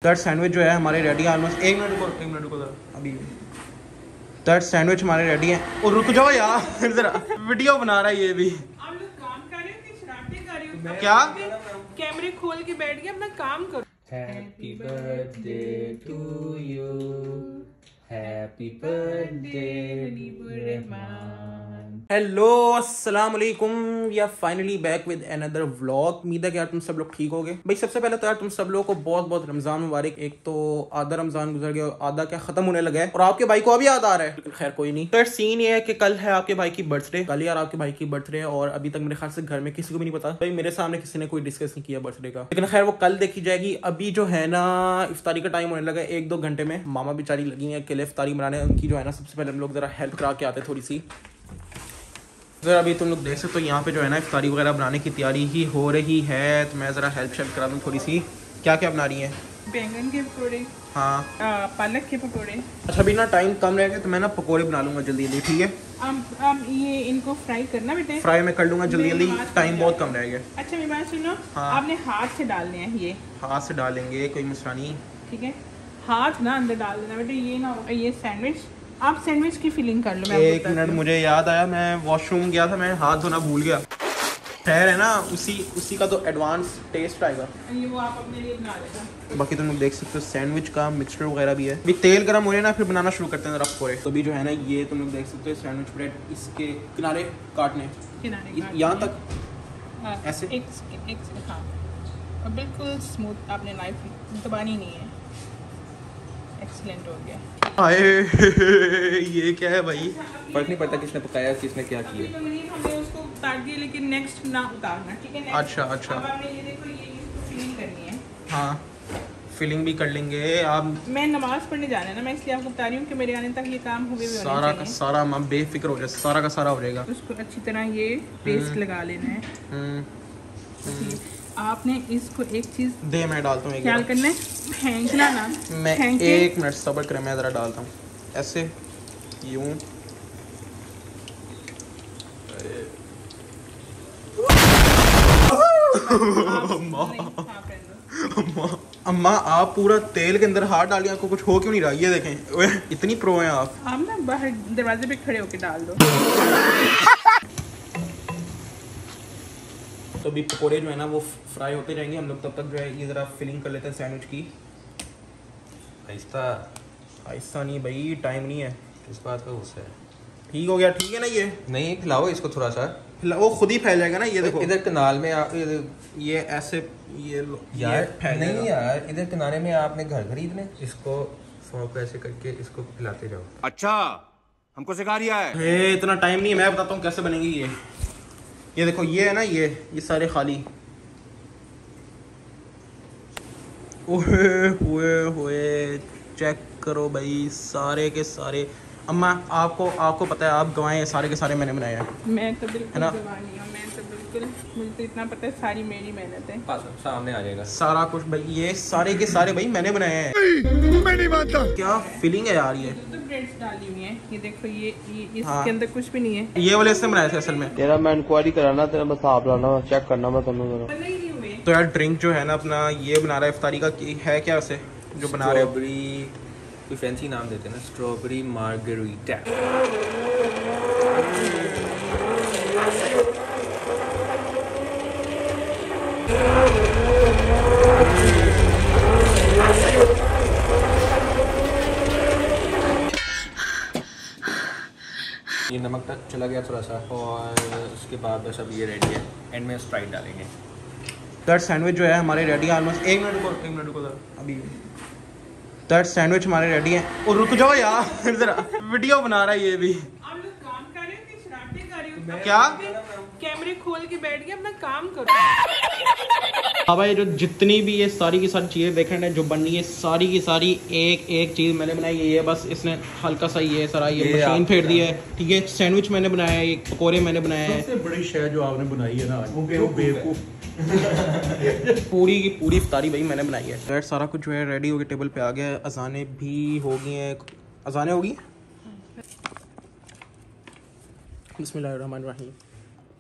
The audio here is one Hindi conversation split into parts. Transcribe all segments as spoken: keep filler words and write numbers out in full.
तर्ड सैंडविच जो है हमारे रेडी है ऑलमोस्ट। एक मिनट रुको एक मिनट रुको जरा अभी। तर्ड सैंडविच हमारे रेडी है। और रुक जाओ यार जरा वीडियो बना रहा है ये भी। आप लोग काम कर रहे हो कि शरारतें कर रहे हो? क्या कैमरे खोल के बैठ गए, अपना काम करो। Happy birthday to you. Happy birthday Rahman. Hello अस्सलाम वालेकुम। We are finally back with another vlog. उम्मीद है कि यार तुम सब लोग ठीक होगे। भाई सबसे पहले तो यार तुम सब लोगों को बहुत बहुत रमजान मुबारक। एक तो आधा रमजान गुजर गया और आधा क्या खत्म होने लगा है और आपके भाई को अभी याद आ रहा है, लेकिन खैर कोई नहीं। तो सीन ये है कि कल है आपके भाई की बर्थडे। कल यार आपके भाई की बर्थडे है और अभी तक मेरे ख्याल से घर में किसी को भी नहीं पता। भाई मेरे सामने किसी ने कोई डिस्कस नहीं किया बर्थडे का, लेकिन खैर वो कल देखी जाएगी। अभी जो है ना इफ्तारी का टाइम होने लगा है एक दो घंटे में। मामा बेचारी लगी है अकेले इफ्तारी बनाने। उनकी जो है ना सबसे पहले हम लोग जरा हेल्प करा के आते थोड़ी सी। ज़रा अभी तुम लोग देख सकते हो यहाँ पे जो है ना इफ्तारी वगैरह बनाने की तैयारी ही हो रही है। तो मैं ज़रा हेल्प शेल्प करा दूँ थोड़ी सी। क्या क्या बना रही है? बैंगन के पकौड़े, हाँ आ, पालक के पकौड़े। अच्छा अभी ना टाइम कम रहेगा तो मैं ना पकौड़े बना लूँगा जल्दी जल्दी, ठीक है? अब अब ये इनको फ्राई करना बेटे। फ्राई मैं कर लूँगा जल्दी जल्दी, टाइम बहुत कम रहेगा। अच्छा मेरी बात सुनो, हाँ। आपने हाथ से डालने हैं ये। हाथ से डालेंगे कोई मसला नहीं, ठीक है? हाथ ना अंदर डाल देना बेटे, ये ना हो ये सैंडविच। आप सैंडविच की फीलिंग कर लो। मैं एक मिनट मुझे याद आया, मैं वॉशरूम गया था, मैं हाथ धोना भूल गया। खैर है ना उसी उसी का तो एडवांस टेस्ट आएगा। ये वो आप अपने लिए बना लेना। बाकी तुम लोग देख सकते हो सैंडविच का मिक्सचर वगैरह भी है। अभी तेल गर्म हो रहा है ना, फिर बनाना शुरू करते हैं जरा पकौड़े। तो अभी जो है ना ये तुम लोग देख सकते हो सैंडविच ब्रेड, इसके किनारे काटने किनारे यहाँ तक हाँ, ऐसे एक एक हाँ और बिल्कुल स्मूथ। आपने नाइफ दबानी नहीं है। एक्सीलेंट हो गया। आए ये क्या है भाई? फर्क नहीं पड़ता किसने पकाया किसने क्या किया। हमने उसको उतार दिया, लेकिन नेक्स्ट ना उतारना, ठीक है? next- अच्छा अच्छा अब आपने ये देखो, ये इसको फिलिंग करनी है। हाँ फिलिंग भी कर लेंगे आप। मैं नमाज पढ़ने जाना है ना, मैं इसलिए आपको बता रही हूँ कि मेरे आने तक ये काम हुए हुए सारा का सारा माँ बेफिक्र हो जाए, सारा का सारा हो जाएगा। उसको अच्छी तरह ये पेस्ट लगा लेना है। हम्म आपने इसको एक चीज दे मैं डालता हूँ ख्याल एक करना है, फेंकना ना। मैं फेंक के- एक मिनट सब्र करें, मैं ज़रा डालता हूँ ऐसे यूं। अम्मा अम्मा आप पूरा तेल के अंदर हाथ डालिए, आपको कुछ हो क्यों नहीं रहा? ये देखें ओए, इतनी प्रो हैं आप। आप ना बाहर दरवाजे पे खड़े होके डाल दो। तो अभी पकोड़े जो है ना वो फ्राई होते रहेंगे, हम लोग तब तक जो है ये ज़रा फिलिंग कर लेते हैं सैंडविच की। आहिस्ता ऐसा नहीं भाई, टाइम नहीं है। इस बात का गुस्सा है। ठीक हो गया, ठीक है ना? ये नहीं खिलाओ इसको थोड़ा सा। वो खुद ही फैल जाएगा ना। ये देखो इधर कनाल में आप ये ऐसे ये लो, यार ये फैल नहीं जाएगा। यार, इधर किनारे में आपने घर खरीदने, इसको फोक ऐसे करके इसको खिलाते जाओ। अच्छा हमको सिखा रिया है। हे इतना टाइम नहीं है, मैं बताता हूँ कैसे बनेगी ये। ये देखो ये है ना, ये ये सारे खाली। ओए हुए हुए चेक करो भाई, सारे के सारे। अम्मा आपको आपको पता है, आप गवाएं सारे के सारे मैंने बनाए हैं। मैं तो बिल्कुल है ना? गवाह नहीं हूँ, मैं तो बिल्कुल, मुझे तो इतना पता है सारी मेरी मेहनत है। पास सामने आ जाएगा सारा कुछ भाई, ये सारे के सारे भाई मैंने बनाए हैं। मैं नहीं मानता। क्या फीलिंग है यार ये। तो ब्रेड्स डाली हुई हैं, ये देखो, ये ये इसके हाँ। अंदर कुछ भी नहीं है। ये वाले इससे बनाए थे असल में। तेरा मैं इंक्वायरी कराना, तेरा बस आप लाना, चेक करना मैं तुम जरा। बने ही नहीं हुए। तो यार ड्रिंक जो है ना अपना ये बना रहा है इफ्तारी का, कि है क्या उसे जो बना रहे हो? स्ट्रॉबेरी, कोई फैंसी नाम देते हैं ना, स्ट्रॉबेरी मार्गरीटा। ये नमक तक चला गया थोड़ा सा और उसके बाद बस अब ये रेडी है। एंड में स्प्राइट डालेंगे। तर्ड सैंडविच जो है हमारे रेडी है ऑलमोस्ट। एक मिनट रुको एक मिनट रुको जरा अभी। तर्ड सैंडविच हमारे रेडी है। और रुक जाओ यार जरा वीडियो बना रहा है ये भी। आप लोग काम कर रहे हो कि शरारतें कर रहे हो? क्या? कैमरे खोल के बैठ गए, अपना काम करो। हाँ भाई, जो जितनी भी ये सारी की सारी चीज़ें देख रहे हैं जो बन रही है, सारी की सारी एक एक चीज़ मैंने बनाई है। ये बस इसने हल्का सा ये सारा ये, ये मशीन आप- फेर दी है, ठीक है? सैंडविच मैंने बनाया है, ये पकोड़े मैंने बनाए हैं। सबसे बड़ी शय जो आपने बनाई है ना वो बेवकूफ। पूरी की पूरी इफ्तारी भाई मैंने बनाई है। रेड सारा कुछ जो है रेडी हो गया, टेबल पे आ गया है। अजानें भी हो गई हैं, अजानें होगी। बिस्मिल्लाहिर्रहमानिर्रहीम।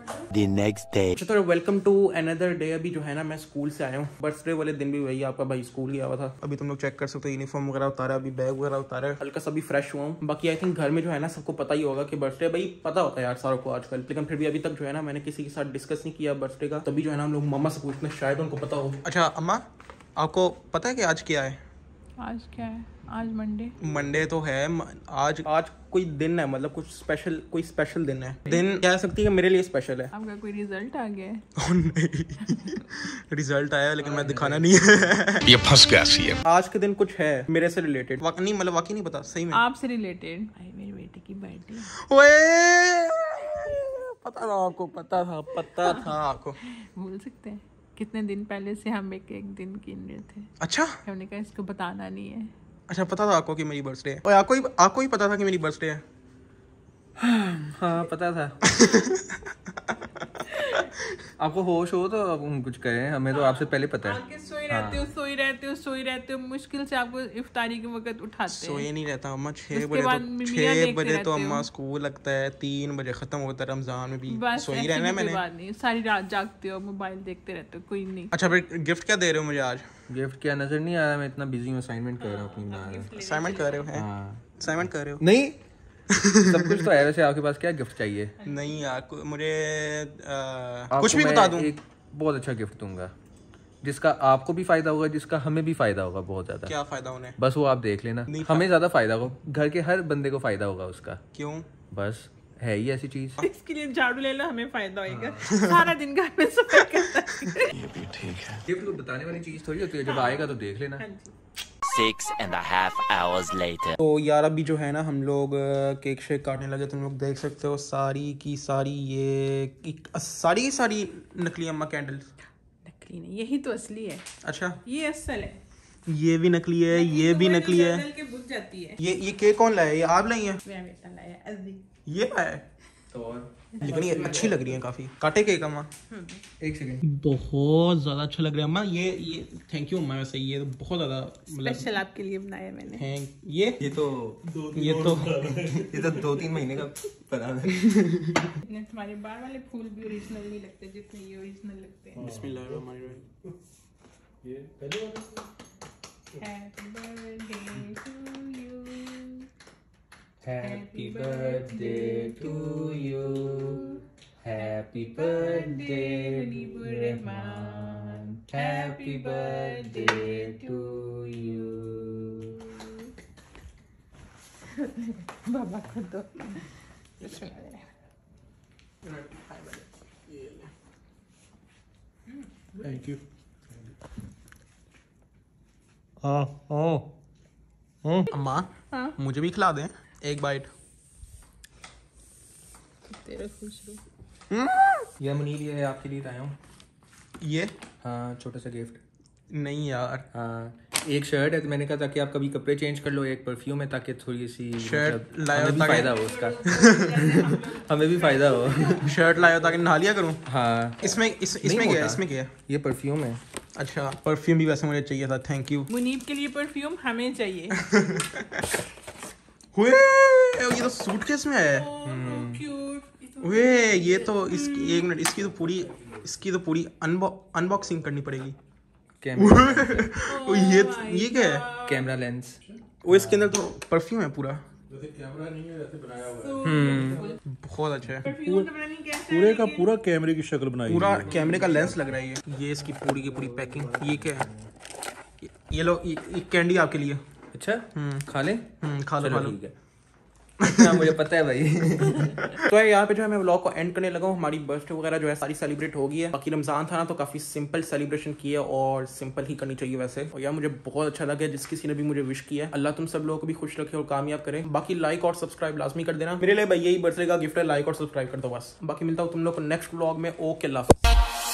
The next day. अच्छा तो वेलकम टू अनदर डे। अभी जो है ना मैं स्कूल से आया हूँ। बर्थडे वाले दिन भी वही आपका भाई स्कूल गया हुआ था। अभी तुम लोग चेक कर सकते हो यूनिफॉर्म वगैरह उतारा, अभी बैग वगैरह उतारा, हल्का सा भी फ्रेश हुआ हूँ। बाकी आई थिंक घर में जो है ना सबको पता ही होगा कि बर्थडे भाई पता होता है यार सारों को आजकल, लेकिन फिर भी अभी तक जो है ना मैंने किसी के साथ डिस्कस नहीं किया बर्थडे का। तभी जो है ना हम लोग मम्मा से पूछते हैं, शायद उनको पता हो। अच्छा अम्मा आपको पता है कि आज क्या है? आज क्या है? आज मंडे। मंडे तो है। आज आज कोई दिन है, मतलब कुछ स्पेशल, कोई स्पेशल दिन है। दिन कह सकती है मेरे लिए स्पेशल है। आपका कोई रिजल्ट आ गया है? oh, नहीं रिजल्ट आया लेकिन मैं दिखाना नहीं है। ये फंस गया सी है। आज के दिन कुछ है मेरे से रिलेटेड। वाकई नहीं, मतलब वाकई नहीं पता सही में। आपसे रिलेटेड? मेरी बेटी की बर्थडे। ओए पता था आपको, पता था पता था आपको। भूल सकते हैं? कितने दिन पहले से हम एक एक दिन गिन रहे थे। अच्छा हमने कहा इसको बताना नहीं है। अच्छा पता था आपको कि मेरी बर्थडे है? और आपको ही आपको ही पता था कि मेरी बर्थडे है? हाँ पता था। आपको होश हो तो आप कुछ करें, हमें तो आपसे पहले पता है। आके सोई रहते हो सोई रहते हो सोई रहते हो, मुश्किल से आपको इफ्तारी के वक्त उठाते हैं। सोए नहीं रहता अम्मा। छह उसके बजे बाद तो मियाँ छह देखते बजे तो रहते हो। अम्मा स्कूल लगता है, तीन बजे खत्म होता है। रमजान में भी बस सोई ऐसी रहना है भी कोई मैंने। बात नहीं, सारी रात जागते हो, मोबाइल देखते रहते हो, कोई नहीं। अच्छा फिर गिफ्ट क्या दे रहे हो मुझे आज? गिफ्ट क्या नजर नहीं आ रहा? मैं इतना बिजी हूँ, असाइनमेंट कर रहा हूँ अपनी बना रहा। असाइनमेंट कर रहे हो? हैं हाँ असाइनमेंट कर रहे हो? नहीं सब कुछ तो है। वैसे आपके पास क्या गिफ्ट चाहिए? नहीं यार को- मुझे आ, आपको कुछ भी मैं बता दूं। एक बहुत अच्छा गिफ्ट दूंगा जिसका आपको भी फायदा होगा, जिसका हमें भी फायदा होगा बहुत ज्यादा। क्या फायदा उन्हें? बस वो आप देख लेना। नहीं हमें ज्यादा फायदा होगा, घर के हर बंदे को फायदा होगा उसका। क्यों? बस है ही ऐसी चीज। इसके लिए झाड़ू ले लो, हमें फायदा होगा। सारा दिन घर में सफाई करता है। ये भी ठीक है। गिफ्ट बताने वाली चीज थोड़ी होती है, जब आएगा तो देख लेना। Six and a half hours later. तो यार अभी जो है ना हम लोग केक शेक काटने लगे। तुम लोग देख सकते हो सारी की सारी ये सारी की सारी नकली अम्मा कैंडल्स। नकली नहीं, यही तो असली है। अच्छा ये असल है। ये भी नकली है, ये भी नकली है। जल के बुझ जाती है। ये ये केक कौन लाया? ये आप लाई है? मैं बेटा लाया अजी। ये लाया है तो और लेकिन ये अच्छी लग रही है काफी। काटे केक अम्मा? एक सेकंड। बहुत ज्यादा अच्छा लग रहा है अम्मा। ये ये थैंक यू अम्मा। वैसे ये तो बहुत ज्यादा स्पेशल आपके लिए बनाया मैंने। थैंक ये ये तो ये तो ये तो दो तीन महीने का बना है। इतने तुम्हारे बाहर वाले फूल भी ओरिजिनल नहीं लगते जितने ये ओरिजिनल लगते हैं। बिस्मिल्लाहिर्रहमानिर्रहीम। ये पहले वाला happy birthday to you, happy birthday to you, happy birthday Rahman, happy birthday to you. बाबा को दो। Thank you. हाँ हाँ अम्मा मुझे भी खिला दें एक बाइट। तेरा खुश रहो। ये मुनीर, ये आपके लिए लाया हूँ। ये हाँ छोटा सा गिफ्ट। नहीं यार हाँ एक शर्ट है, तो मैंने कहा ताकि आप कभी कपड़े चेंज कर लो। एक परफ्यूम है ताकि थोड़ी सी शर्ट मतलब लाया हमें भी ताकि- फायदा हो उसका। हमें भी फायदा हो। शर्ट लाया ताकि नहा लिया करूँ। हाँ इसमें इस, नहीं इसमें क्या है? होता। इसमें क्या है? ये परफ्यूम है। अच्छा परफ्यूम भी वैसे मुझे चाहिए था। Thank you. मुनीब के लिए परफ्यूम हमें चाहिए। हुए ये तो सूटकेस में है। क्यूट। हुए ये तो इसकी एक मिनट, इसकी तो पूरी इसकी तो पूरी अनबॉक्सिंग करनी पड़ेगी। कैमरा ओ, ये ये क्या है? Camera lens. वो इसके अंदर तो परफ्यूम है पूरा। कैमरा नहीं है, वैसे बनाया हुआ है। बहुत अच्छा है। परफ्यूम तो पता नहीं कैसा है, पूरे का लेकिन- पूरा कैमरे की शक्ल बनाई पूरा है। कैमरे का लेंस लग रहा है ये। ये इसकी पूरी की पूरी पैकिंग। ये क्या है? ये- ये लो, ये, ये कैंडी आपके लिए। अच्छा खा ले। हम्म खा लो खा लो। ठीक है। हाँ मुझे पता है भाई। तो यहाँ पे जो है मैं व्लॉग को एंड करने लगा हूँ। हमारी बर्थडे वगैरह जो है सारी सेलिब्रेट हो गई है। बाकी रमजान था ना तो काफी सिंपल सेलिब्रेशन की है और सिंपल ही करनी चाहिए वैसे। और यार मुझे बहुत अच्छा लगा जिस किसी ने भी मुझे विश किया है। अल्लाह तुम सब लोगों को भी खुश रखे और कामयाब करे। बाकी लाइक और सब्सक्राइब लाजमी कर देना। मेरे लिए भाई यही बर्थडे का गिफ्ट है, लाइक और सब्सक्राइब कर दो बस। बाकी मिलता हूँ तुम लोग को नेक्स्ट व्लॉग में। ओके अल्लाह हाफिज़।